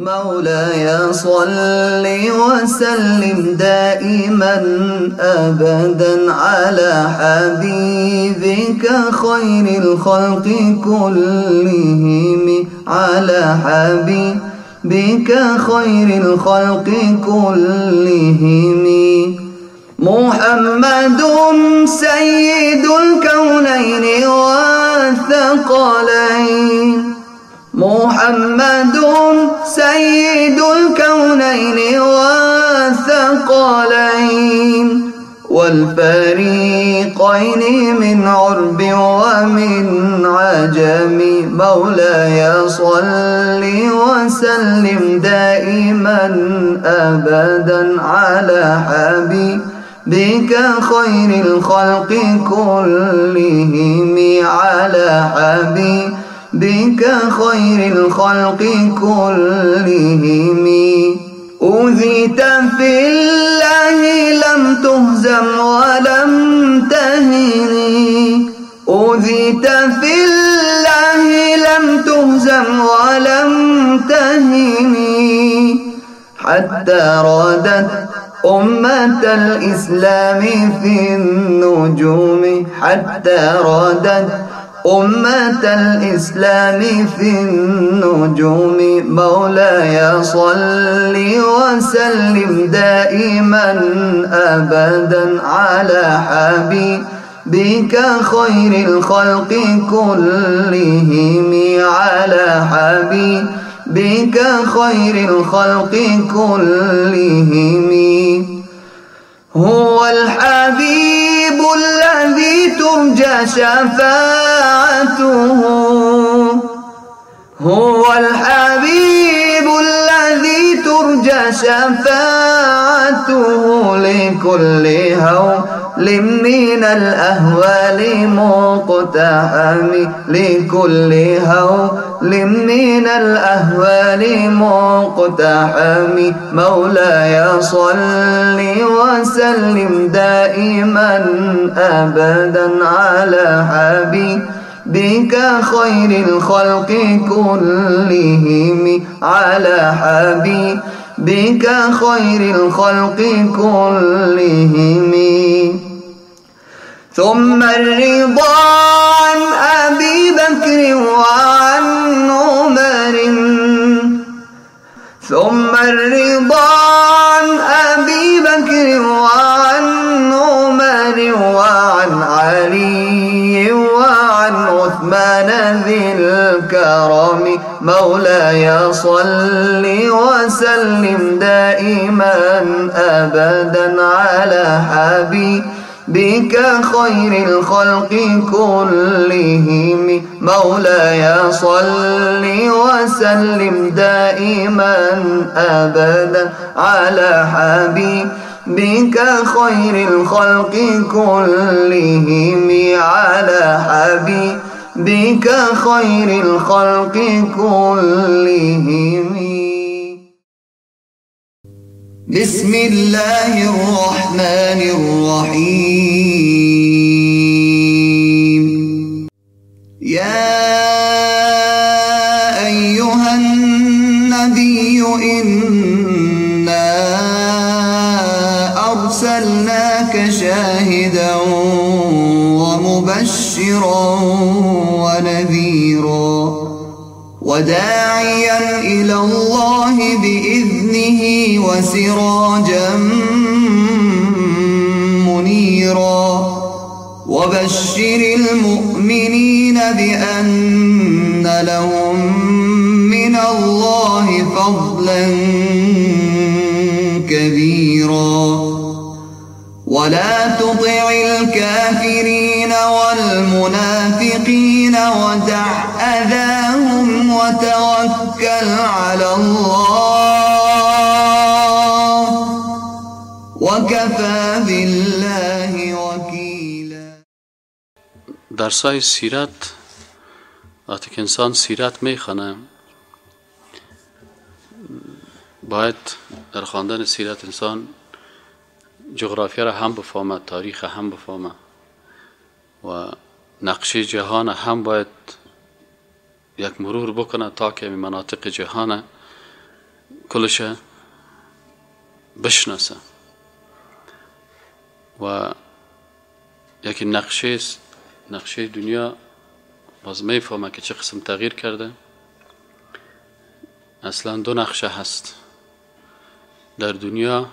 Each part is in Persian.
مولاي صل وسلم دائما أبدا على حبيبك خير الخلق كلهم، على حبيبك خير الخلق كلهم. محمد سيد الكونين والثقلين، محمد سيد الكونين والثقلين والفريقين من عرب ومن عجم. مولاي صل وسلم دائما أبدا على حبيبك خير الخلق كلهم، على حبيبك خير الخلق كلهم. أوذيت في الله لم تهزم ولم تهن، أوذيت في الله لم تهزم ولم تهن، حتى رادت أمة الإسلام في النجوم، حتى رادت أمة الإسلام في النجوم. مولاي صل وسلم دائما أبدا على حبيبك خير الخلق كلهم، على حبيبك خير الخلق كلهم. هو الحبيب الذي ترجى شفاعته، هو الحبيب الذي ترجى شفاعته لكل هول من الأهوال مقتحم، لكل هول من الأهوال مقتحم. مولاي صل وسلم دائما أبدا على حبيبك خير الخلق كلهم، على حبيبك خير الخلق كلهم. ثم الرضا عن أبي بكر وعن عمر، ثم الرضا عن أبي بكر وعن عمر وعن علي وعن عثمان ذي الكرم. مولاي صل وسلم دائما أبدا على حبيبك خير الخلق كلهم. مولاي صل وسلم دائما أبدا على حبيبك خير الخلق كلهم، على حبيبك خير الخلق كلهم. بسم الله الرحمن الرحيم. يا أيها النبي إنا أرسلناك شاهدا ومبشرا ونذيرا وداعيا إلى الله بإذنه وسراجا منيرا. وبشر المؤمنين بأن لهم من الله فضلا كبيرا. ولا تطع الكافرين والمنافقين ودع أذاهم وتوكل على الله وكفى بالله وكيلا. درسای سیرت وقتی که انسان سیرت میخونه باید در خواندن سیرت انسان جغرافیا را هم بفهمه، تاریخ هم بفهمه و نقشه جهان هم باید یک مرور بکنه تا که مناطق جهان کلش بشناسه و یکی نقشه است، نقشه دنیا باز میفهمه که چه قسم تغییر کرده. اصلا دو نقشه هست در دنیا.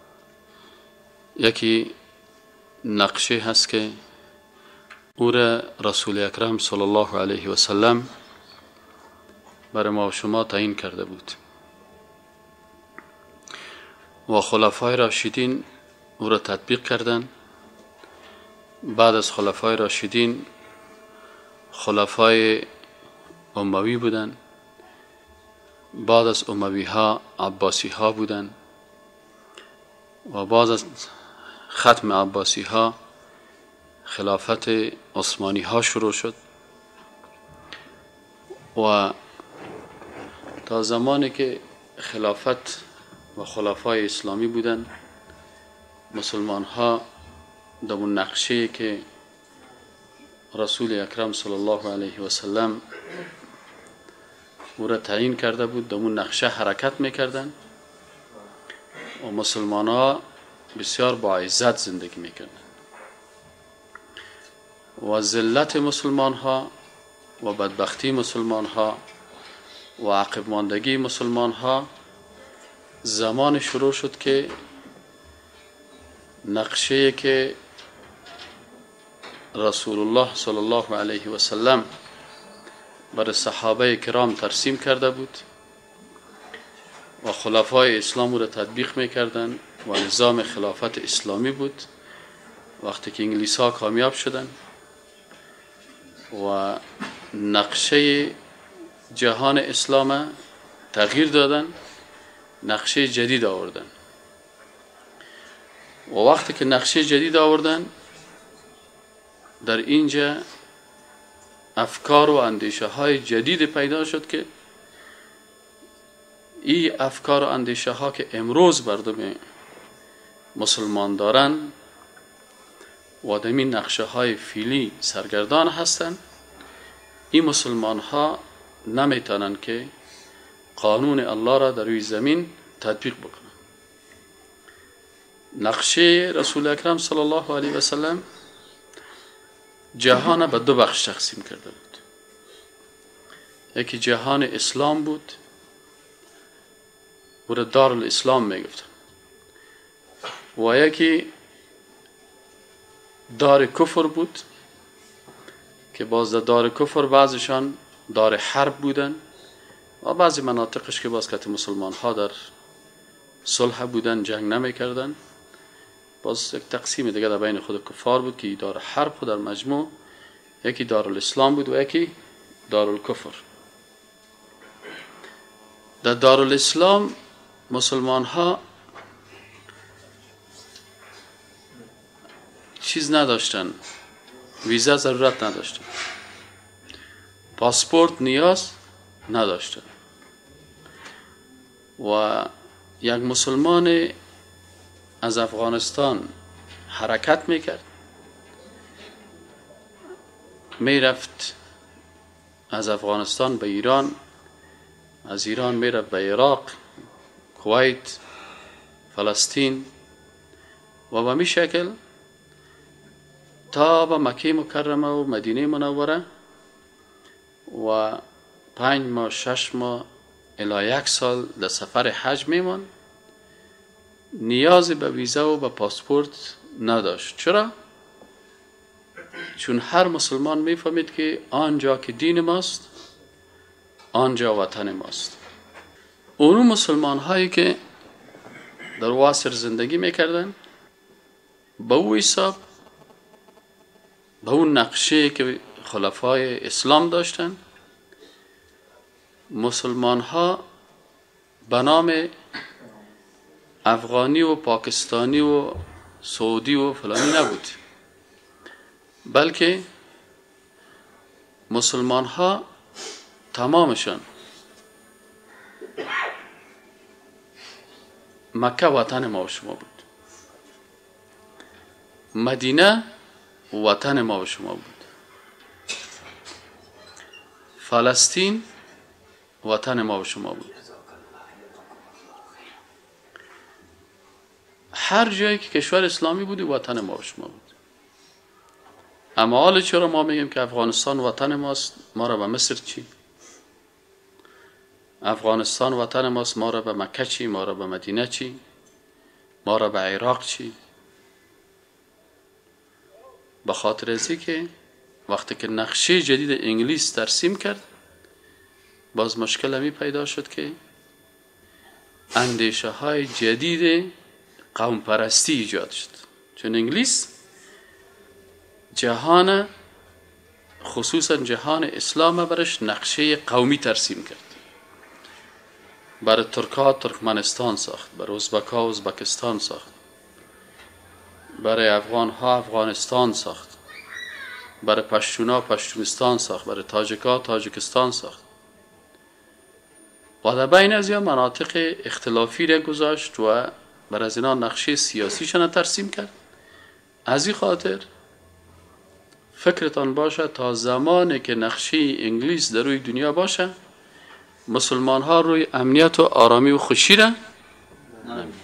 یکی نقشه هست که او را رسول اکرم صلی الله علیه و سلم برای ما و شما تعیین کرده بود و خلفای راشدین او را تطبیق کردند. بعد از خلفای راشدین خلفای اموی بودند، بعد از اموی ها عباسی ها بودند و بعد از ختم عباسی ها خلافت عثمانی ها شروع شد و تا زمانی که خلافت و خلفای اسلامی بودند مسلمان ها دمون نقشه که رسول اکرم صلی الله علیه و سلم او را تعیین کرده بود دمون نقشه حرکت میکردن و مسلمان ها بسیار با عزت زندگی میکردن و ذلت مسلمان ها و بدبختی مسلمان ها و عقب ماندگی مسلمان ها زمان شروع شد که نقشه که رسول الله صلی الله علیه و سلم برای صحابه کرام ترسیم کرده بود و خلفای اسلام را تطبیق میکردند و نظام خلافت اسلامی بود. وقتی که انگلیس ها کامیاب شدند و نقشه جهان اسلام تغییر دادن، نقشه جدید آوردن و وقتی که نقشه جدید آوردن در اینجا افکار و اندیشه های جدید پیدا شد که این افکار و اندیشه ها که امروز مردم مسلمان دارن و در این نقشه های فیلی سرگردان هستند، این مسلمان ها نمیتونن که قانون الله را در روی زمین تطبیق بکنن. نقشه رسول اکرم صلی الله علیه و سلم جهان به دو بخش تقسیم کرده بود. یکی جهان اسلام بود، او را دار الاسلام میگفتن، و یکی دار کفر بود که باز در دار کفر بعضشان دار حرب بودن و بعضی مناطقش که باز که مسلمان ها در صلح بودن، جنگ نمی کردن. باز یک تقسیم دیگه در بین خود کفار بود که دار حرب خود در مجموع یکی دار الاسلام بود و یکی دار الکفر. در دار الاسلام مسلمان ها چیز نداشتن، ویزا ضرورت نداشتن، پاسپورت نیاز نداشتن و یک مسلمان از افغانستان حرکت میکرد، میرفت از افغانستان به ایران، از ایران میرفت به عراق، کویت، فلسطین و به می شکل تا به مکه مکرمه و مدینه منوره و 5 ماه 6 ماه الی 1 سال در سفر حج میمون. نیاز به ویزا و به پاسپورت نداشت. چرا؟ چون هر مسلمان میفهمید که آنجا که دین ماست آنجا وطن ماست. اون مسلمان هایی که در واسر زندگی میکردن به او حساب، به اون نقشه که خلفای اسلام داشتن، مسلمان ها به نام افغانی و پاکستانی و سعودی و فلانی نبود، بلکه مسلمان ها تمامشان مکه وطن ما و شما بود، مدینه وطن ما و شما بود، فلسطین وطن ما و شما بود، هر جایی که کشور اسلامی بودی وطن ما و شما بود. اما حالا چرا ما میگیم که افغانستان وطن ماست، ما را به مصر چی؟ افغانستان وطن ماست، ما را به مکه چی؟ ما را به مدینه چی؟ ما را به عراق چی؟ به خاطر ازی که وقتی که نقشه جدید انگلیس ترسیم کرد، باز مشکل همی پیدا شد که اندیشه های جدید قوم پرستی ایجاد شد. چون انگلیس جهان، خصوصا جهان اسلام، برش نقشه قومی ترسیم کرد. برای ترکا ترکمنستان ساخت، برای ازبکا ازبکستان ساخت، برای افغان ها افغانستان ساخت، برای پشتونا پشتونستان ساخت، برای تاجکا تاجکستان ساخت و در بین از یا مناطق اختلافی را گذاشت و بر از اینا نقشه سیاسیشان ترسیم کرد. از این خاطر فکرتان باشه تا زمانی که نقشه انگلیس در روی دنیا باشه، مسلمان ها روی امنیت و آرامی و خوشی را نمی‌بینن.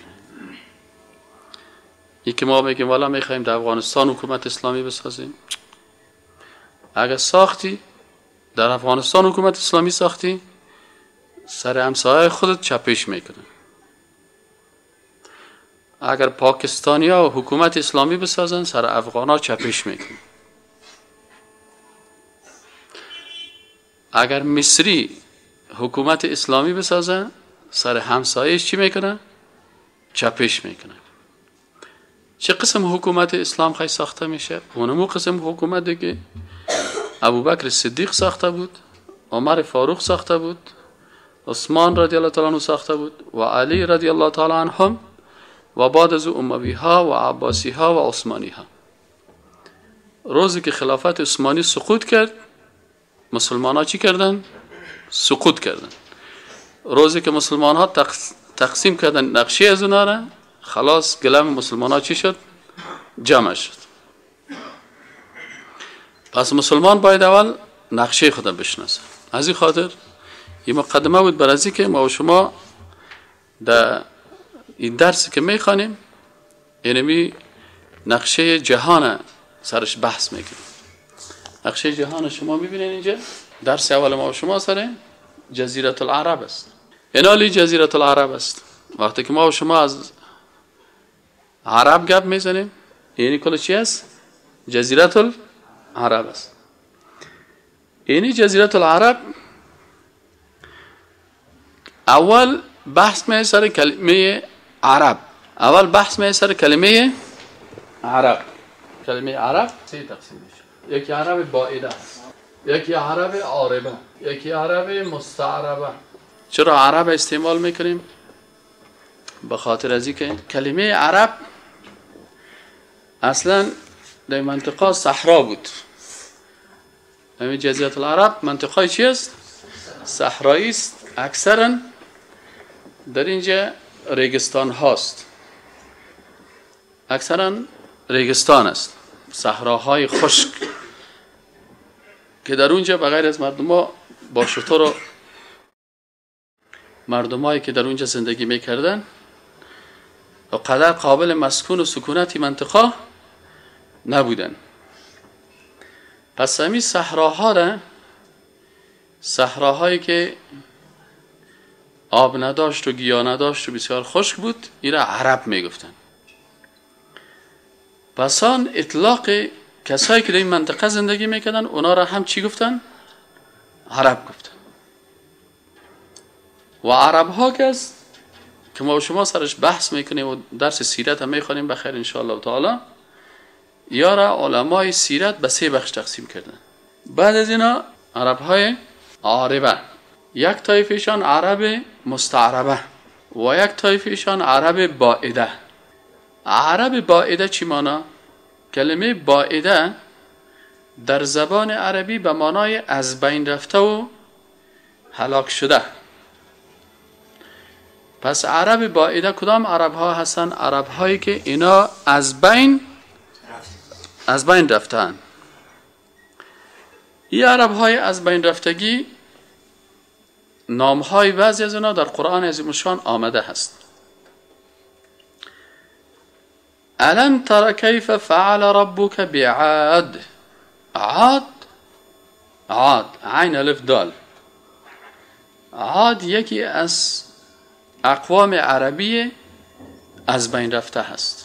یکی ما میگیم والا میخوایم در افغانستان حکومت اسلامی بسازیم. اگر ساختی در افغانستان حکومت اسلامی ساختی، سر همسایه خودت چپش میکنن. اگر پاکستانی ها حکومت اسلامی بسازن، سر افغان ها چپش میکنن. اگر مصری حکومت اسلامی بسازن، سر همسایهش چی میکنن؟ چپش میکنن. چه قسم حکومت اسلام خواهی ساخته میشه؟ اونمو قسم حکومتی که ابوبکر صدیق ساخته بود، عمر فاروق ساخته بود، عثمان رضی الله تعالی عنه ساخته بود و علی رضی الله تعالی عنهم و بعد از اموی ها و عباسی ها و عثمانی ها. روزی که خلافت عثمانی سقوط کرد، مسلمان ها چی کردن؟ سقوط کردن. روزی که مسلمان ها تقسیم کردن نقشه از اونا را، خلاص گلم مسلمان ها چی شد؟ جمع شد. پس مسلمان باید اول نقشه خودم بشناسه. از این خاطر این مقدمه بود برای اینکه ما و شما در این درسی که میخوانیم، یعنی نقشه جهان سرش بحث میکنیم. نقشه جهان شما میبینید اینجا، درس اول ما و شما سر جزیره العرب است. اینالی جزیره العرب است. وقتی که ما و شما از عرب گپ میزنیم، یعنی کل چی است؟ جزیره العرب است. یعنی جزیره العرب اول بحث می سر کلمه عرب. اول بحث می سر کلمه عرب. کلمه عرب سه تقسیم میشه. یکی عرب بائده است، یکی عرب عاربه، یکی عرب مستعربه. چرا عرب استعمال میکنیم؟ به خاطر از اینکه کلمه عرب اصلا در منطقه صحرا بود. همین جزیره العرب منطقه چی است؟ صحرایی است. اکثرا در اینجا ریگستان هاست. اکثرا ریگستان است، صحراهای خشک که در اونجا بغیر از مردم‌ها با شتر و مردمایی که در اونجا زندگی میکردن و قدر قابل مسکون و سکونتی منطقه نبودن. پس همین صحراها را، صحراهایی که آب نداشت و گیاه نداشت و بسیار خشک بود، این را عرب میگفتن. پس آن اطلاق کسایی که در این منطقه زندگی میکردن اونا را هم چی گفتن؟ عرب گفتن. و عرب ها کس که ما و شما سرش بحث میکنیم و درس سیرت هم میخوانیم بخیر انشاءالله تعالی، یارا علمای سیرت به سه بخش تقسیم کردن. بعد از اینا عرب های عاربه، یک طایفشان عرب مستعربه و یک طایفشان عرب بائده. عرب بائده چی مانا؟ کلمه بائده در زبان عربی به معنای از بین رفته و هلاک شده. پس عرب بائده کدام عرب ها هستن؟ عرب هایی که اینا از بین رفتن. این عرب های از بین رفتگی نام های بعضی از اینا در قرآن عظیم الشان آمده هست. الم تر کیف فعل ربک بعاد. عاد، عین الف دال. عاد یکی از اقوام عربی از بین رفته هست.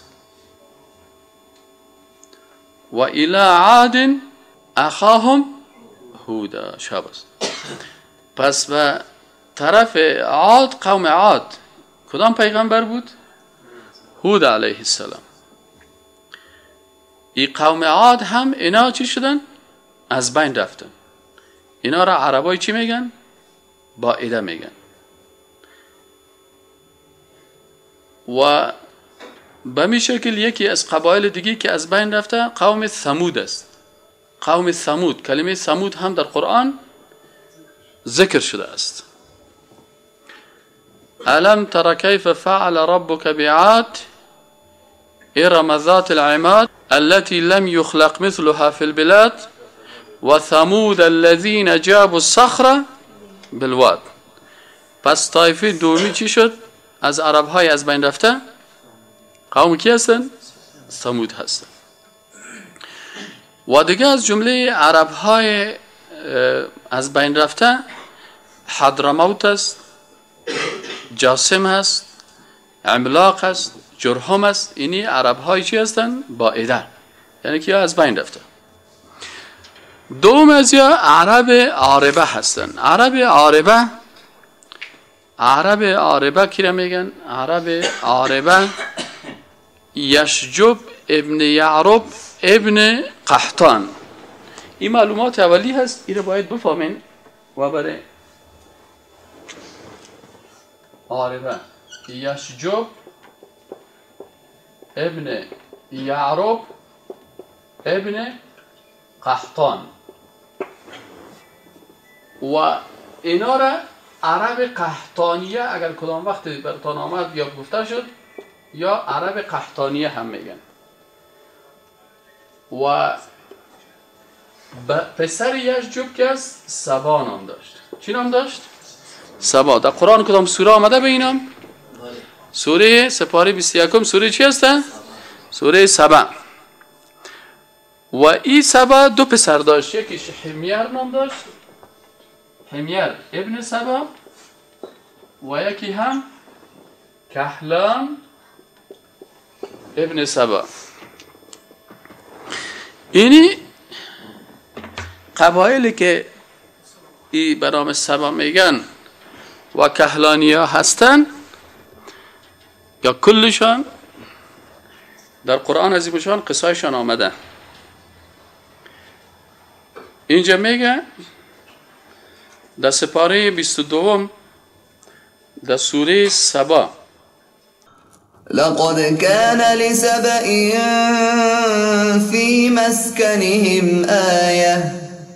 و الی عاد اخاهم هودا. شاباس. پس به طرف عاد، قوم عاد کدام پیغمبر بود؟ هود علیه السلام. این قوم عاد هم اینا چی شدن؟ از بین رفتن. اینا را عربای چی میگن؟ بائده میگن. و به می شکل یکی از قبایل دیگی که از بین رفته قوم ثمود است. قوم ثمود، کلمه ثمود هم در قرآن ذکر شده است. الم تر کیف فعل ربک بعاد ارم ذات العماد التي لم يخلق مثلها في البلاد وثمود الذين جابوا الصخر بالواد. پس طایفه دومی چی شد؟ از عرب های از بین رفته قوم کی هستن؟ ثمود هستن. و دیگه از جمله عرب های از بین رفته حضرموت است، جاسم هست، عملاق هست، جرهم است. اینی عرب های چی هستن؟ بائده، یعنی که از بین رفته. دوم از یا عرب عاربه هستن. عرب عاربه کی را میگن؟ عرب عاربه یشجب ابن یعرب ابن قحطان. این معلومات اولی هست، این را باید بفهمین. و برای عاربه یشجب ابن یعرب ابن قحطان. و اینا را عرب قحطانیه اگر کدام وقت برتان آمد یا گفته شد، یا عرب قحطانیه هم میگن. و پسر یشجب که از سبا نام داشت. چی نام داشت؟ سبا. در قرآن کدام سوره آمده به اینام؟ سوره سپاره 21 سوره چی هسته؟ سوره سبا. و این سبا دو پسر داشت. یکیش حمیر نام داشت، حمیر ابن سبا، و یکی هم کحلان ابن سبا. اینی قبایلی که ای به نام سبا میگن و کحلانیا هستن، یا کلشان در قرآن عظیمشان قصایشان آمده. اینجا میگه در سپاره 22 در سوره سبا: لقد كان لسبإ في مسكنهم آية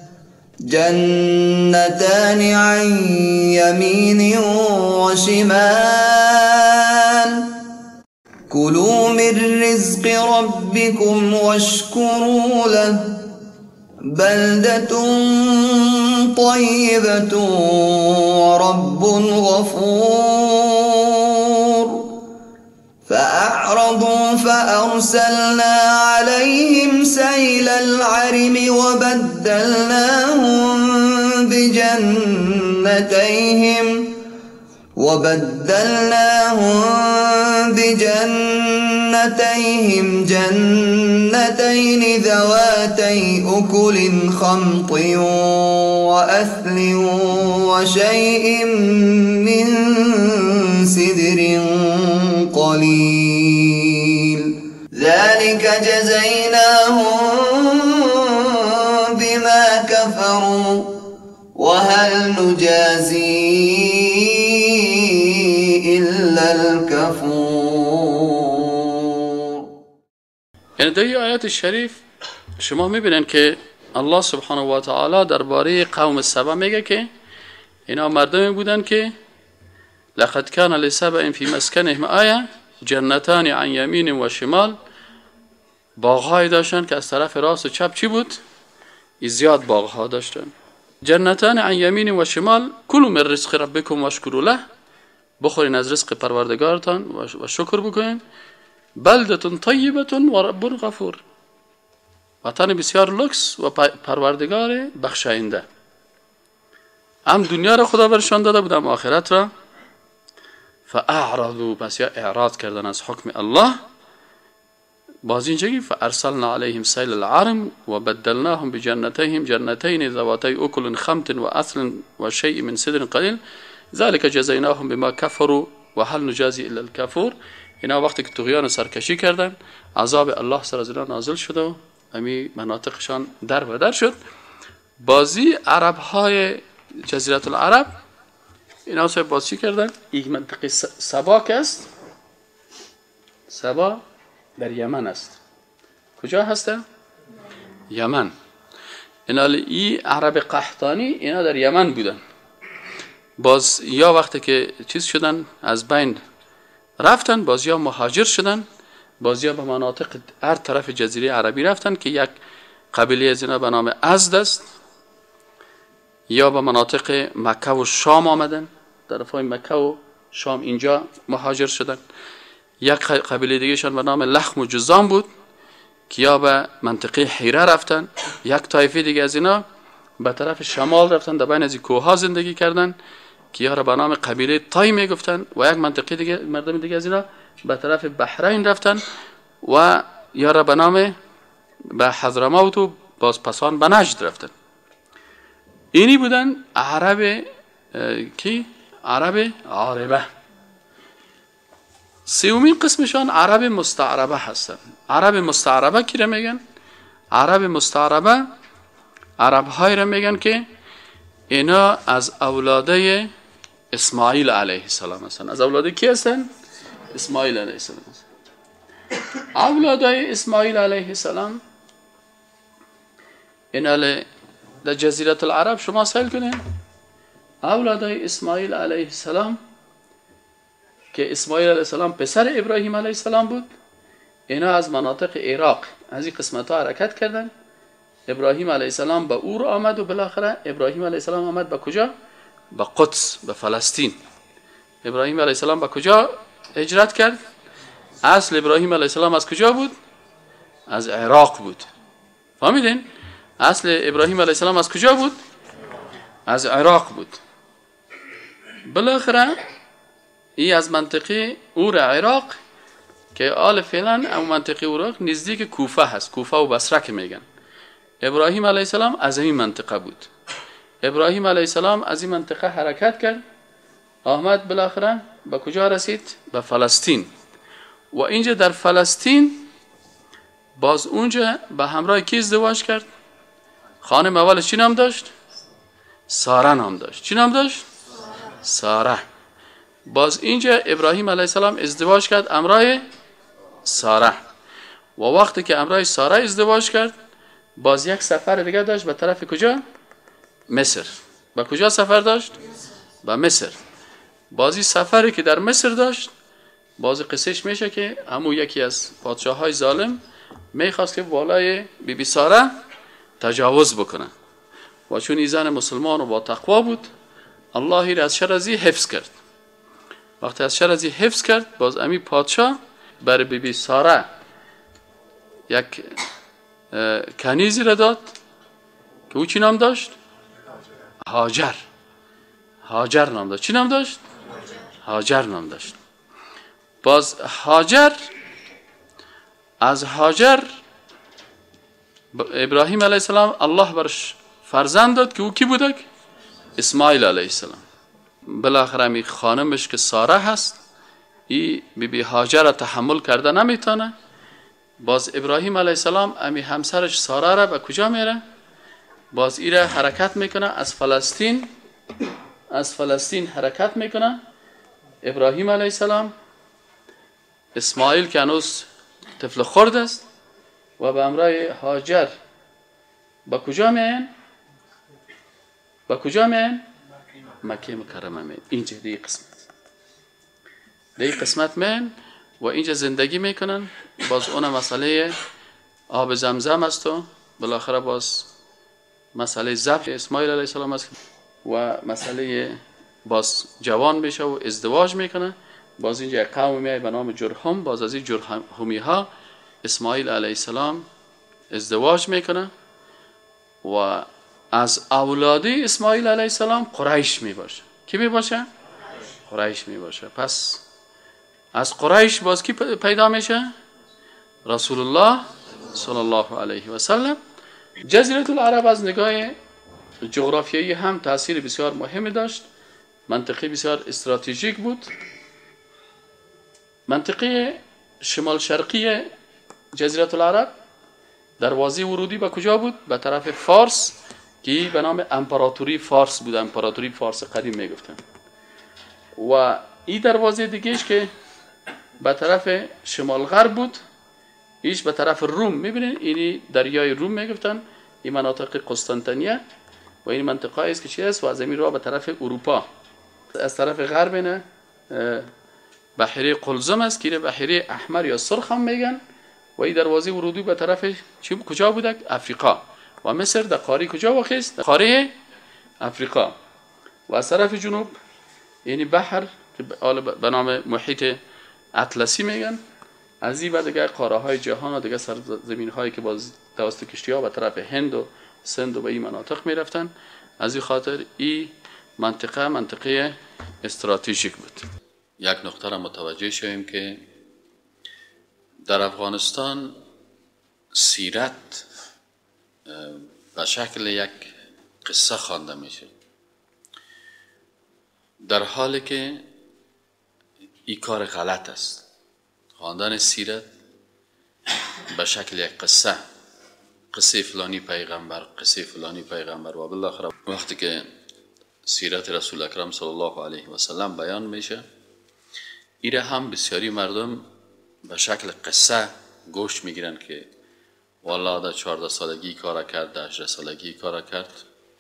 جنتان عن يمين وشمال كلوا من رزق ربكم واشكروا له بلدة طيبة ورب غفور فأعرضوا فأرسلنا عليهم سيل العرم وبدلناهم بجنتيهم جنتين ذواتي أكل خمط وأثل وشيء من سدر قليل ذلك جزيناهم بما كفروا وهل نجازي إلا الكفور. یعنی در این آیات شریف شما میبینن که الله سبحانه و تعالی درباره قوم سبا میگه که اینا مردمی بودن که لقد كان لسبأ في مسكنهم آیه جنتان عن یمین و شمال، باغ‌های داشتن که از طرف راست و چپ چی بود؟ زیاد باغ‌ها داشتن. جنتان عن یمین و شمال کلوا من رزق ربکم واشکروا له، بخورین از رزق پروردگارتان و شکر بکنین. بلدة طیبة و رب غفور، وطن بسیار لکس و پروردگار بخشاینده. هم دنیا را خدا برشان داده بود، هم آخرت را. فاعرضوا، پس یا اعراض کردن از حکم الله. باز اینجا که فارسلنا علیهم سیل العرم و بدلناهم بجنتیهم جنتین ذواتي اکل خمط و اصل و شیء من سدر قلیل ذلك جزیناهم بما کفروا و هل نجازی الا الکفور. اینا وقتی که طغیان و سرکشی کردن، عذاب الله سر از اینا نازل شد و امی مناطقشان در و در شد. بازی عرب های جزیره العرب اینا سه بازی کردن. یک منطقه سبا که است، سبا در یمن است. کجا هسته؟ یمن. اینا ای عرب قحطانی اینا در یمن بودن. باز یا وقتی که چیز شدن از بین رفتن، باز یا مهاجر شدن، باز یا به مناطق هر طرف جزیره عربی رفتن که یک قبیله از اینا به نام ازد است، یا به مناطق مکه و شام آمدن، طرفای مکه و شام اینجا مهاجر شدن. یک قبیله دیگه شان به نام لخم و جزام بود که یا به منطقه حیره رفتن. یک طایفه دیگه از اینا به طرف شمال رفتن، در بین از کوه زندگی کردن که یا را به نام قبیله تای میگفتن. و یک منطقه دیگه، مردم دیگه از اینا به طرف بحرین رفتن و یا را به نام به حضرموت و باز پسان به نجد رفتن. اینی بودن عرب کی؟ عرب عاربه. سومین قسمشان عرب مستعربه هستن. عرب مستعربه کی را میگن؟ عرب مستعربه عرب های را میگن که اینا از اولاده اسماعیل علیه السلام هستن. از اولاده کی هستن؟ اسماعیل علیه السلام هستن. اولاده اسماعیل علیه السلام اینا در جزیره العرب شما سیل کنین. اولاده اسماعیل علیه السلام که اسماعیل علیه السلام پسر ابراهیم علیه السلام بود، اینا از مناطق عراق از این قسمت ها حرکت کردن. ابراهیم علیه السلام به اور آمد و بالاخره ابراهیم علیه السلام آمد به کجا؟ به قدس، به فلسطین. ابراهیم علیه السلام به کجا هجرت کرد؟ اصل ابراهیم علیه السلام از کجا بود؟ از عراق بود. فهمیدین؟ اصل ابراهیم علیه السلام از کجا بود؟ از عراق بود. بالاخره ای از منطقه اور عراق که آل فعلا اون منطقه عراق نزدیک کوفه هست، کوفه و بصره که میگن. ابراهیم علیه السلام از این منطقه بود. ابراهیم علیه السلام از این منطقه حرکت کرد، آمد بالاخره به کجا رسید؟ به فلسطین. و اینجا در فلسطین باز اونجا به همراه کی ازدواج کرد؟ خانم اول چی نام داشت؟ ساره نام داشت. چی نام داشت؟ ساره. باز اینجا ابراهیم علیه السلام ازدواج کرد همراه ساره. و وقتی که همراه ساره ازدواج کرد، باز یک سفر دیگه داشت به طرف کجا؟ مصر. به کجا سفر داشت؟ به مصر. بازی سفری که در مصر داشت، باز قصهش میشه که همون یکی از پادشاه‌های ظالم میخواست که بالای بی ساره تجاوز بکنه و چون این زن مسلمان و با تقوا بود، الله را از شر ازی حفظ کرد. وقتی از شر ازی حفظ کرد، باز امی پادشاه بر بی ساره یک کنیزی را داد که او چی نام داشت؟ هاجر. هاجر نام داشت. چی نام داشت؟ هاجر نام داشت. باز هاجر، از هاجر ابراهیم علیه السلام الله برش فرزند داد که او کی بوده؟ اسماعیل علیه السلام. بالاخره می خانمش که ساره هست، ای بی هاجر را تحمل کرده نمیتونه. باز ابراهیم علیه السلام امی همسرش ساره را به کجا میره؟ باز ایره حرکت میکنه از فلسطین حرکت میکنه. ابراهیم علیه السلام، اسماعیل که هنوز طفل خرد است و به همراه هاجر به کجا میان؟ به کجا میان؟ مکه مکرمه میان. اینجا دیگه قسمت میان و اینجا زندگی میکنن. باز اون مسئله آب زمزم است و بالاخره باز مسئله ذبح اسماعیل علیه السلام است و مسئله باز جوان میشه و ازدواج میکنه. باز اینجا قوم میای به نام جرهم، باز از این جرهمی ها اسماعیل علیه السلام ازدواج میکنه و از اولاد اسماعیل علیه السلام قریش می باشه. کی می باشه؟ قریش می باشه. پس از قریش باز کی پیدا میشه؟ رسول الله صلی الله علیه و سلم. جزیره العرب از نگاه جغرافیایی هم تاثیر بسیار مهمی داشت. منطقه بسیار استراتژیک بود. منطقه شمال شرقی جزیره العرب دروازه ورودی به کجا بود؟ به طرف فارس که به نام امپراتوری فارس بود. امپراتوری فارس قدیم میگفتن. و این دروازه دیگهش که به طرف شمال غرب بود، ایش به طرف روم. میبینید اینی دریای روم میگفتن. این مناطق قسطنطنیه و این منطقه است که چی است و از این راه به طرف اروپا. از طرف غرب نه بحیره قلزم است که بحیره احمر یا سرخ هم میگن و این دروازه ورودی به طرف کجا بوده؟ افریقا. و مصر در قاره کجا واقع است؟ در قاره افریقا. و از طرف جنوب یعنی بحر به نام محیط اطلسی میگن. از این بعد دیگه قاره های جهان و دیگه سرزمین هایی که باز توسط کشتی ها به طرف هند و سند و به این مناطق میرفتن. از این خاطر این منطقه استراتژیک بود. یک نقطه را متوجه شویم که در افغانستان سیرت به شکل یک قصه خوانده میشه، در حالی که این کار غلط است. خواندن سیرت به شکل یک قصه فلانی پیغمبر، قصه فلانی پیغمبر و بالاخره وقتی که سیرت رسول اکرم صلی الله علیه و سلم بیان میشه، ایره هم بسیاری مردم به شکل قصه گوش میگیرن که والا در 14 سالگی کار کرد، در 18 سالگی کار کرد.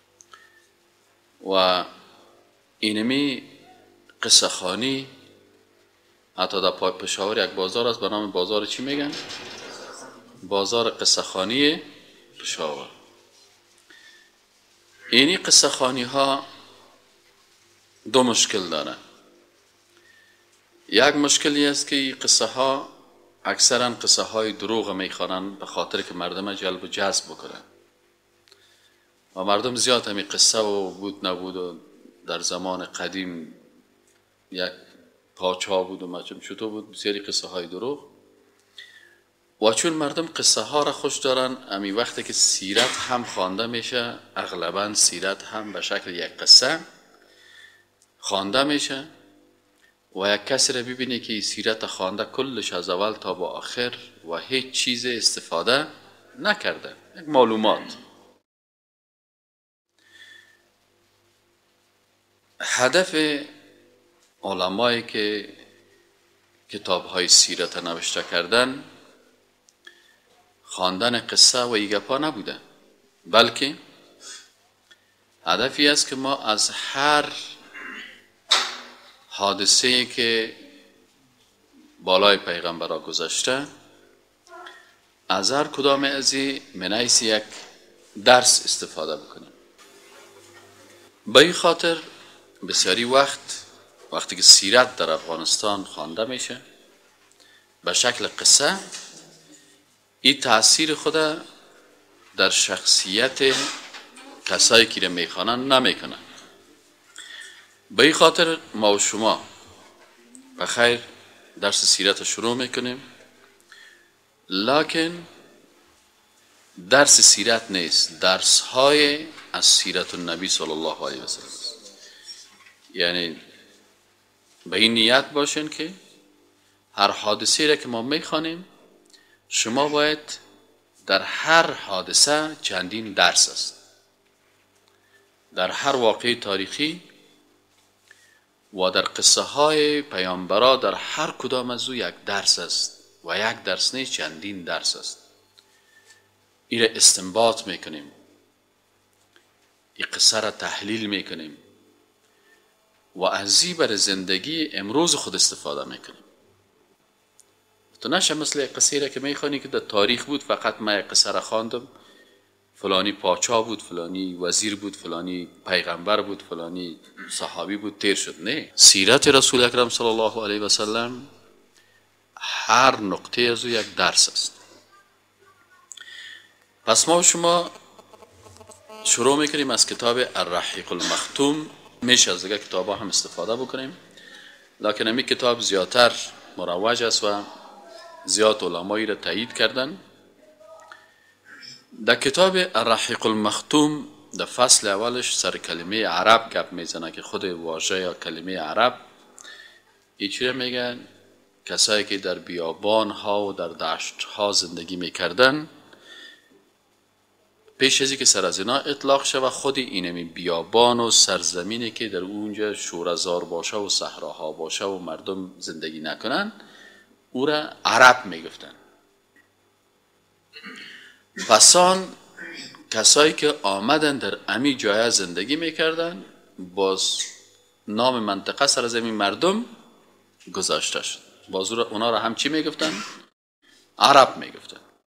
و اینمی قصه خانی حتی در پشاور یک بازار است به نام بازار چی میگن؟ بازار قصه خانی پشاور. اینی قصه خانی ها دو مشکل داره. یک مشکلی است که قصه ها اکثرا قصه های دروغ میخوانن به خاطر که مردم جلب و جذب بکنن و مردم زیاد همی قصه و بود نبود و در زمان قدیم یک پاچا بود و مچم چطور بود، بسیاری قصه های دروغ. و چون مردم قصه ها را خوش دارن، امی وقتی که سیرت هم خوانده میشه، اغلبا سیرت هم به شکل یک قصه خوانده میشه و یک کسی را ببینی که سیرت خوانده کلش از اول تا با آخر و هیچ چیز استفاده نکرده، یک معلومات. هدف علمایی که کتاب‌های سیرت نوشته کردن خواندن قصه و ایگپا نبوده، بلکه هدفی است که ما از هر حادثه‌ای که بالای پیغمبرها گذشته از هر کدام از این منیس یک درس استفاده بکنیم. به این خاطر بسیاری وقتی که سیرت در افغانستان خوانده میشه به شکل قصه، این تأثیر خود در شخصیت کسایی که را میخوانن نمیکنه. به این خاطر ما و شما بخیر درس سیرت شروع میکنیم، لکن درس سیرت نیست، درس های از سیرت النبی صلی الله علیه و سلم. یعنی به این نیت باشین که هر حادثه را که ما میخوانیم شما باید در هر حادثه چندین درس است. در هر واقعه تاریخی و در قصه های پیامبرا در هر کدام از او یک درس است و یک درس نیست، چندین درس است. این را استنباط میکنیم، این قصه را تحلیل میکنیم و از این بر زندگی امروز خود استفاده میکنیم. تو نشه مثل قصه را که میخوانی که در تاریخ بود، فقط من یک قصه را خواندم، فلانی پاچا بود، فلانی وزیر بود، فلانی پیغمبر بود، فلانی صحابی بود تیر شد. نه، سیرت رسول اکرم صلی الله علیه و سلم هر نقطه از او یک درس است. پس ما و شما شروع میکنیم از کتاب الرحیق المختوم. میشه از دیگه کتاب ها هم استفاده بکنیم، لکن این کتاب زیادتر مروج است و زیاد علمایی را تایید کردن. در کتاب الرحیق المختوم در فصل اولش سر کلمه عرب گپ میزنه که خود واژه یا کلمه عرب ایچی میگن کسایی که در بیابان ها و در دشت ها زندگی میکردن. پیش ازی که سر از اینا اطلاق شود خود اینمی بیابان و سرزمینی که در اونجا شورزار باشه و صحراها باشه و مردم زندگی نکنن او را عرب میگفتن. پسان کسایی که آمدن در امی جای زندگی میکردن باز نام منطقه سرزمین مردم گذاشته شد، باز اونا را هم چی میگفتن؟ عرب میگفتن.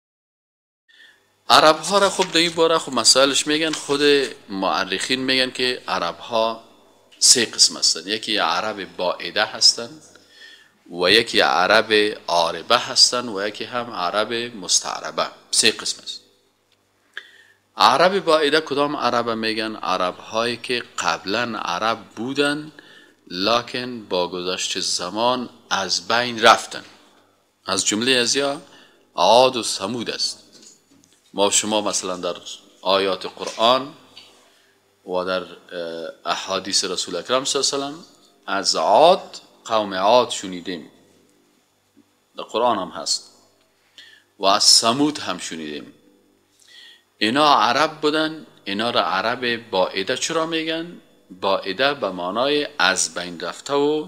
عرب ها را خب در این باره خب مسائلش میگن، خود مورخین میگن که عرب ها سه قسم هستن. یکی عرب باعده هستن و یکی عرب عاربه هستن و یکی هم عرب مستعربه. سه قسم است. عرب باعده کدام عرب میگن؟ عرب هایی که قبلا عرب بودن لکن با گذشت زمان از بین رفتن. از جمله از یا عاد و ثمود است. ما شما مثلا در آیات قرآن و در احادیث رسول اکرم صلی الله علیه و سلم از عاد، قوم عاد شنیدیم، در قرآن هم هست، و از ثمود هم شنیدیم. اینا عرب بودن. اینا را عرب باعده چرا میگن؟ باعده به معنای از بین رفته و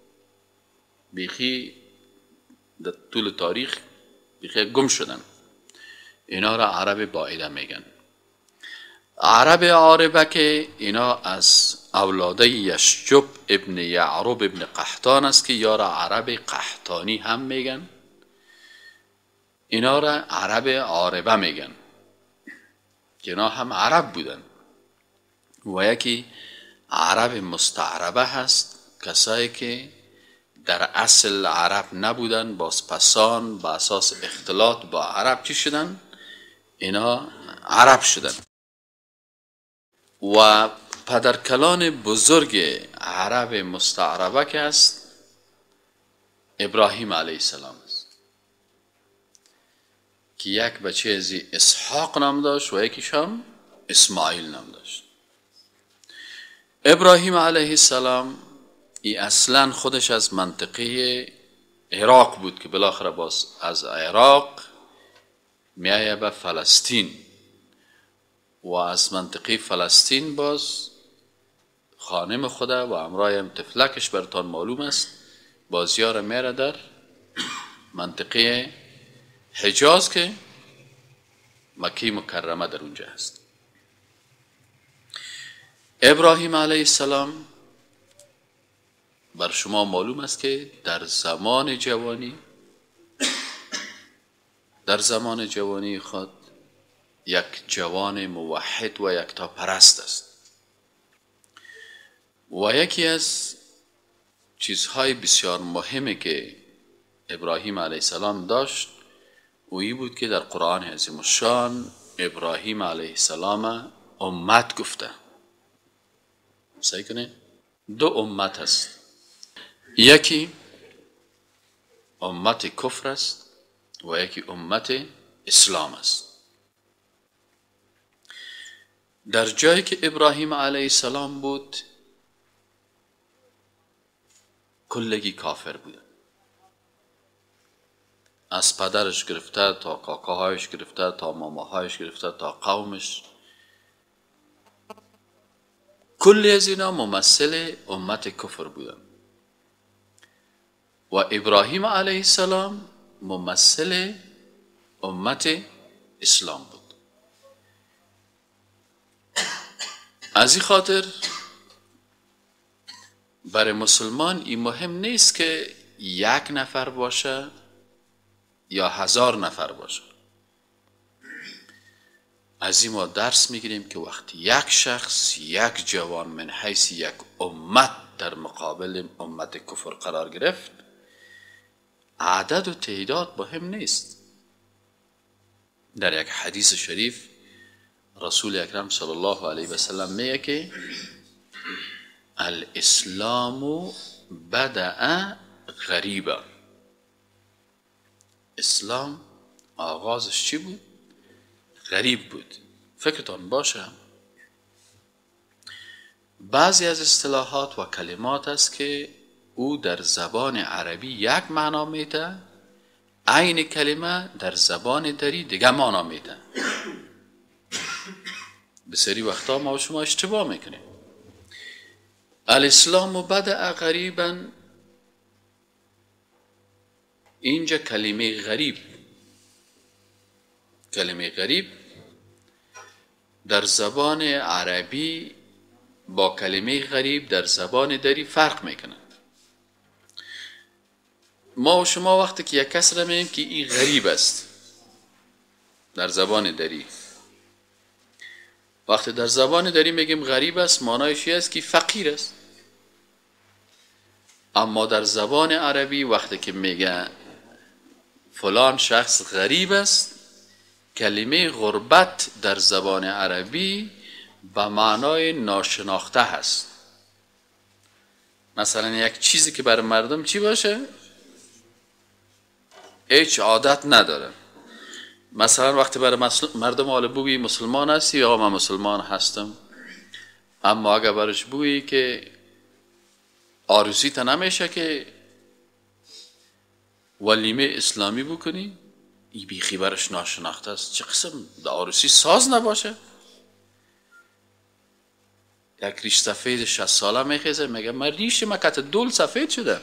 بیخی در طول تاریخ بیخی گم شدن. اینا را عرب باعده میگن. عرب عاربه که اینا از اولاده یشجب ابن یعرب ابن قحطان است که یا را عرب قحطانی هم میگن. اینا را عرب عاربه میگن که اینا هم عرب بودن. و یکی عرب مستعربه هست، کسایی که در اصل عرب نبودن، باز پسان با اساس اختلاط با عرب چی شدن؟ اینا عرب شدن. و پدرکلان بزرگ عرب مستعربه که است ابراهیم علیه السلام است که یک بچه از اسحاق نام داشت و یکیش هم اسماعیل نام داشت. ابراهیم علیه السلام ای اصلا خودش از منطقه عراق بود که بالاخره باز از عراق میایه به فلسطین و از منطقه فلسطین باز خانم خدا و امرای هم تفلکش برتان معلوم است بازیار میره در منطقه حجاز که مکه مکرمه در اونجا هست. ابراهیم علیه السلام بر شما معلوم است که در زمان جوانی خود یک جوان موحد و یکتا پرست است. و یکی از چیزهای بسیار مهمی که ابراهیم علیه السلام داشت اویی بود که در قرآن عظیم الشان ابراهیم علیه السلام امت گفته. صحیح کنه؟ دو امت هست. یکی امت کفر است و یکی امت اسلام است. در جایی که ابراهیم علیه السلام بود کلگی کافر بودن، از پدرش گرفته تا کاکاهایش گرفته تا ماماهایش گرفته تا قومش، کلی از اینا ممثل امت کفر بودن و ابراهیم علیه السلام ممثل امت اسلام بود. از این خاطر برای مسلمان این مهم نیست که یک نفر باشه یا 1000 نفر باشه. از این ما درس میگیریم که وقتی یک شخص، یک جوان من حیث یک امت در مقابل امت کفر قرار گرفت، عدد و تعداد مهم نیست. در یک حدیث شریف رسول اکرم صلی الله علیه و سلم میگه که الاسلام بدأ غریبا. اسلام آغازش چی بود؟ غریب بود. فکرتان باشه بعضی از اصطلاحات و کلمات است که او در زبان عربی یک معنا میده، عین کلمه در زبان دری دیگه معنا میده. بسیاری وقتا ما و شما اشتباه میکنیم. الاسلام بدأ غریبا، اینجا کلمه غریب در زبان عربی با کلمه غریب در زبان دری فرق میکنه. ما و شما وقتی که یک کس را میگیم که این غریب است در زبان دری، وقتی در زبان دری میگیم غریب است معنایش است که فقیر است. اما در زبان عربی وقتی که میگه فلان شخص غریب است، کلمه غربت در زبان عربی به معنای ناشناخته هست. مثلا یک چیزی که برای مردم چی باشه؟ هیچ عادت نداره. مثلا وقتی برای مردم حالا بگویی مسلمان هستی یا من مسلمان هستم، اما اگر برش بگویی که آرزوی تا نمیشه که ولیمه اسلامی بکنی، این بیخی برش ناشناخته است. چه قسم آرزوی ساز نباشه؟ یک ریش سفید 60 ساله میخیزه میگه من ریش مکت دول سفید شده،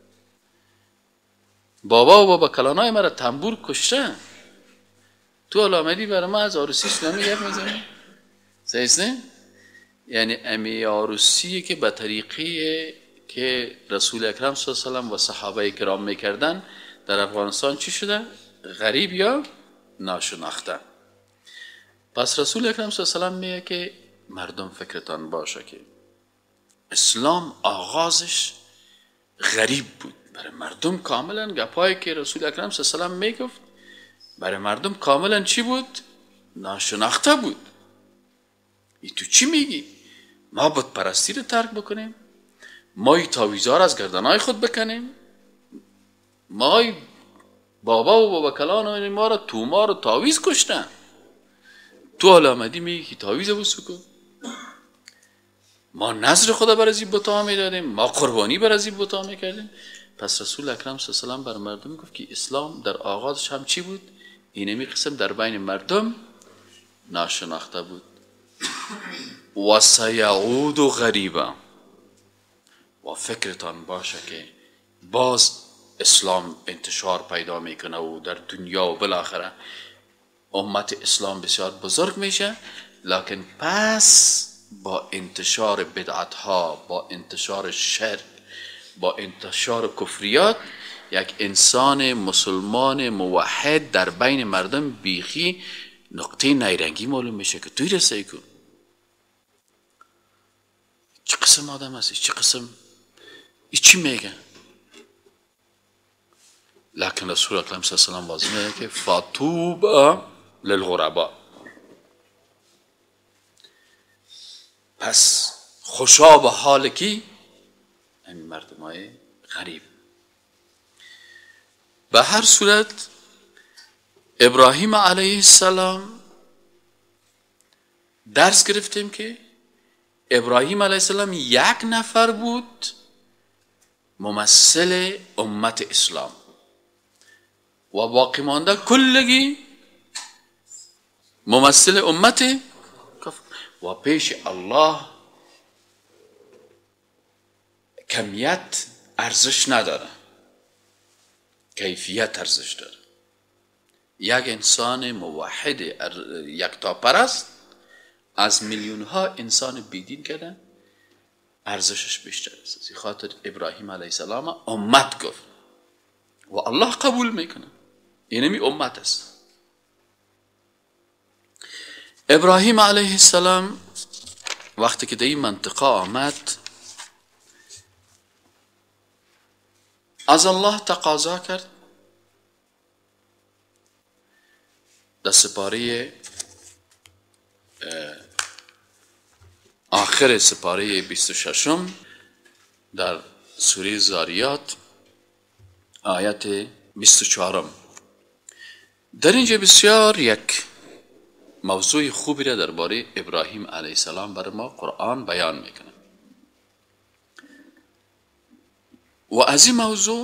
بابا کلانای مرا تنبور کشته، تو علامدی برای ما از عروسی اسلامی گفت میزنی؟ سیسته؟ یعنی امی عروسی که به طریقی که رسول اکرم صلی الله علیه و سلم و صحابه کرام میکردن در افغانستان چی شده؟ غریب یا ناشناخته. پس رسول اکرم صلی الله علیه و سلم میگه که مردم فکرتان باشه که اسلام آغازش غریب بود برای مردم. کاملا گپایی که رسول اکرم صلی الله علیه و سلم میگفت برای مردم کاملا چی بود؟ ناشناخته بود. ای تو چی میگی؟ ما بت پرستی رو ترک بکنیم؟ ما ای تاویزار از گردنهای خود بکنیم؟ ما ای بابا کلان ما را تومار و تاویز کشتن، تو حالا آمدی میگی که تاویز بسو کن؟ ما نظر خدا بر از این بتا میدادیم، ما قربانی بر از این بتا میکردیم. پس رسول اکرم صلی الله علیه و سلم بر مردم گفت که اسلام در آغازش هم چی بود؟ اینمی قسم در بین مردم ناشناخته بود. و سیعود غریبا. و فکرتان باشه که باز اسلام انتشار پیدا میکنه و در دنیا و بالاخره امت اسلام بسیار بزرگ میشه، لکن پس با انتشار بدعت ها، با انتشار شرک، با انتشار کفریات، یک انسان مسلمان موحد در بین مردم بیخی نقطه نیرنگی معلوم میشه که توی رسایی کن. چه قسم آدم هستی؟ چه قسم؟ ای چی میگه؟ لکن رسول اکرم صلی الله علیه و سلم واضح میگه که فطوبى للغرباء. پس خوشا به حال کی؟ همین مردمای غریب. به هر صورت ابراهیم علیه السلام درس گرفتیم که ابراهیم علیه السلام یک نفر بود ممثل امت اسلام و باقی مانده کلگی ممثل امت کفر. و پیش الله کمیت ارزش نداره، کیفیت ارزش داره. یک انسان موحد یکتاپرست از میلیون ها انسان بیدین کردن ارزشش بیشتر است. از خاطر ابراهیم علیه السلام امت گفت و الله قبول میکنه، اینمی امت است. ابراهیم علیه السلام وقتی که در این منطقه آمد از الله تقاضا کرد در سپاره آخر سپاره 26 در سوره زاریات آیت 24 در اینجا بسیار یک موضوع خوبی را درباره ابراهیم علیه السلام برای ما قرآن بیان میکنه و از این موضوع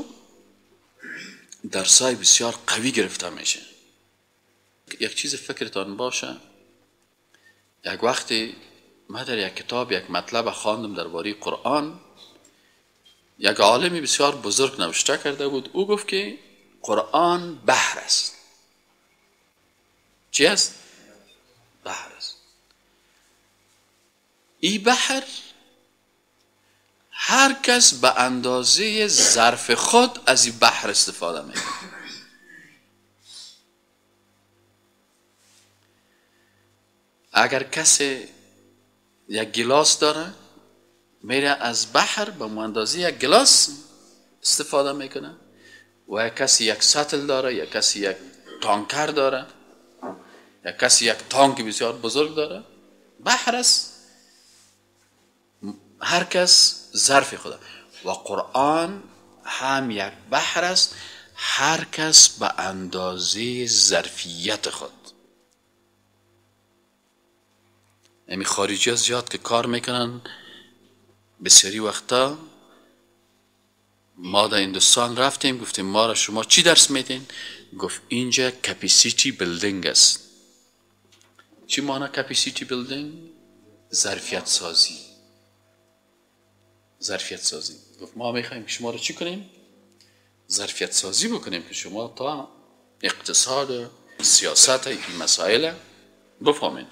درسای بسیار قوی گرفته میشه. یک چیز فکرتان باشه، یک وقتی من در یک کتاب یک مطلب خواندم درباره قرآن، یک عالمی بسیار بزرگ نوشته کرده بود، او گفت که قرآن بحر است. چی است؟ بحر است. این بحر هر کس به اندازه ظرف خود از این بحر استفاده میکنه. اگر کسی یک گلاس داره میره از بحر به اندازه یک گلاس استفاده میکنه و یک کسی یک سطل داره، یک کسی یک تانکر داره، یک کسی یک تانک بسیار بزرگ داره. بحر است، هر کس ظرف خود. و قرآن هم یک بحر است، هر کس به اندازه ظرفیت خود. یعنی خارجی ها زیاد که کار میکنن بسیاری وقتا ما در هندوستان رفتیم گفتیم ما را شما چی درس میدین؟ گفت اینجا کپیسیتی بیلدینگ است. چی معنی کپیسیتی بیلدینگ؟ ظرفیت سازی. ظرفیت سازی. گفت ما میخوایم که شما را چی کنیم؟ ظرفیت سازی بکنیم که شما تا اقتصاد سیاست این مسائل بفهمید.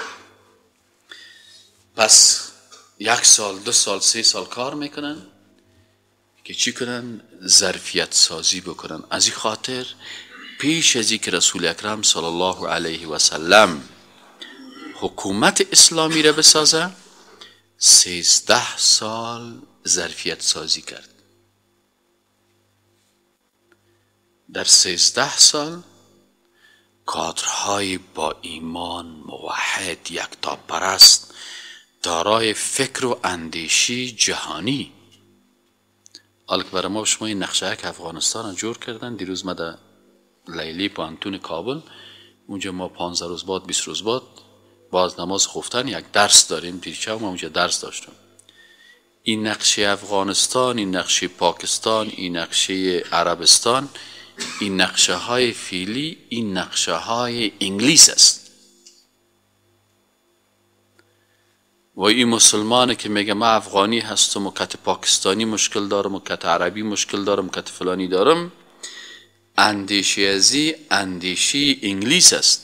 پس 1 سال 2 سال 3 سال کار میکنن که چی کنن؟ ظرفیت سازی بکنن. از این خاطر پیش از اینکه رسول اکرم صلی الله علیه و سلم حکومت اسلامی را بسازه 13 سال ظرفیت سازی کرد. در 13 سال کادرهای با ایمان، موحد، یکتاپرست، دارای فکر و اندیشی جهانی. حالا که برای ما شما این نقشه که افغانستان جور کردن، دیروز ما در لیلی پانتون کابل اونجا ما 15 روز بعد 20 روز بعد باز نماز خفتن یک درس داریم. دیرچه ما اونجا درس داشتم. این نقشه افغانستان، این نقشه پاکستان، این نقشه عربستان، این نقشه های فیلی، این نقشه های انگلیس است. و این مسلمانه که میگه ما افغانی هستم و کت پاکستانی مشکل دارم و کت عربی مشکل دارم و کت فلانی دارم، اندیشه ازی اندیشه انگلیس است.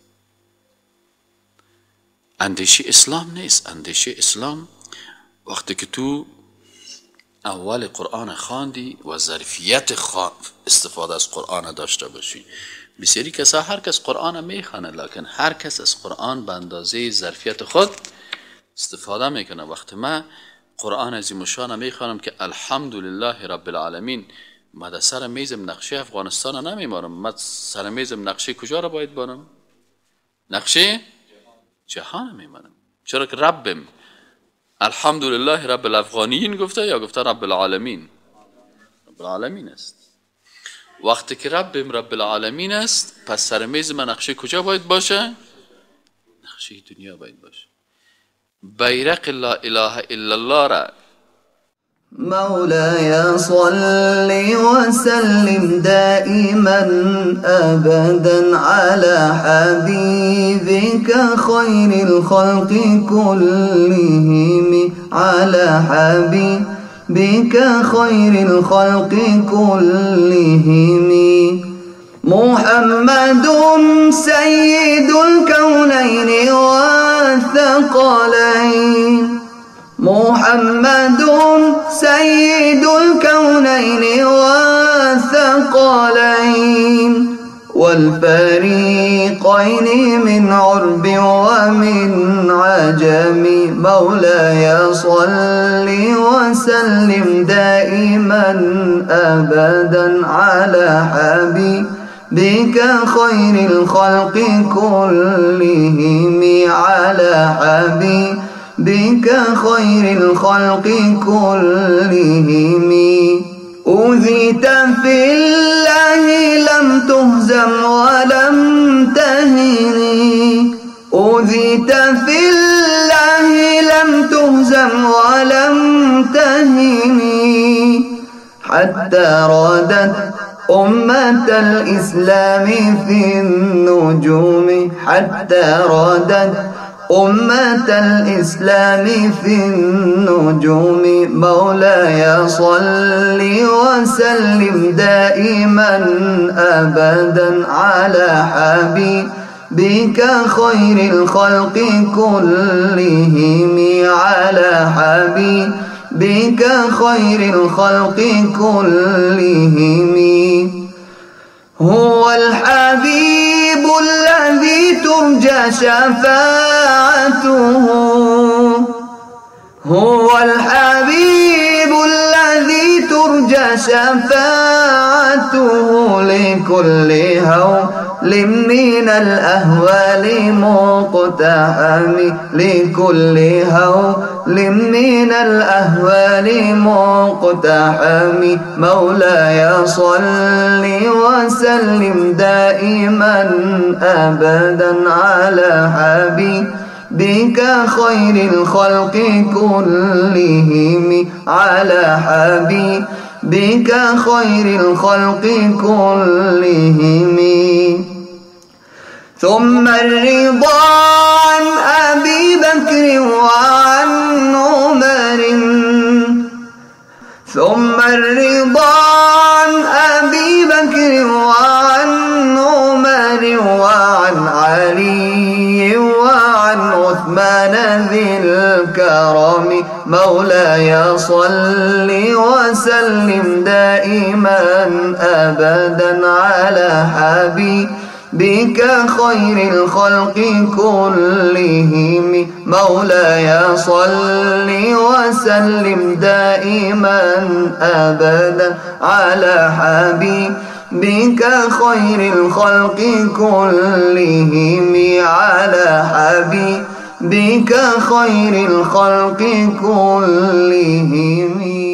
اندیشه اسلام نیست. اندیشه اسلام وقتی که تو اول قرآن خواندی و ظرفیت استفاده از قرآن داشته باشی. بسیاری کسا هر کس قرآن میخوانه، لکن هر کس از قرآن به اندازه ظرفیت خود استفاده میکنه. وقتی من قرآن عظیم الشان میخوانم که الحمدلله رب العالمین، ما در سر میزم نقشه افغانستان نمیمارم، ما سر میزم نقشه کجا را باید بارم؟ نقشه جهان میمارم. چرا که ربم الحمدلله رب الافغانیین گفته یا گفته رب العالمین؟ رب العالمین است. وقتی که ربم رب العالمین است، پس سر میز من نقشه کجا باید باشه؟ نقشه دنیا باید باشه. بیرق لا اله الا الله را مولاي صل وسلم دائما أبدا على حبيبك خير الخلق كلهم، على حبيبك خير الخلق كلهم. محمد سيد الكونين والثقلين، محمد سيد الكونين والثقلين، والفريقين من عرب ومن عجم. مولاي صل وسلم دائما أبدا على حبيبك خير الخلق كلهم، على حبيبك خير الخلق كلهم. أوذيت في الله لم تهزم ولم تهني، أوذيت في الله لم تهزم ولم تهني، حتى رادت أمة الإسلام في النجوم، حتى رادت أمة الإسلام في النجوم. مولاي صل وسلم دائما أبدا على حبيبك خير الخلق كلهم، على حبيبك خير الخلق كلهم. هو الحبيب الذي ترجى شفاعته، هو الحبيب الذي ترجى شفاعته، لكل هول من الأهوال مقتحم، لكل هول من الأهوال مقتحم. مولاي صل وسلم دائما أبدا على حبيبك خير الخلق كلهم، على حبيبك خير الخلق كلهم. ثم الرضا عن أبي بكر وعن عمر، ثم الرضا عن أبي بكر وعن عمر وعن علي وعن عثمان ذي الكرم. مولاي صل وسلم دائما أبدا على حبيبك خير الخلق كلهم. مولاي صل وسلم دائما أبدا على حبيبك خير الخلق كلهم، على حبيبك خير الخلق كلهم.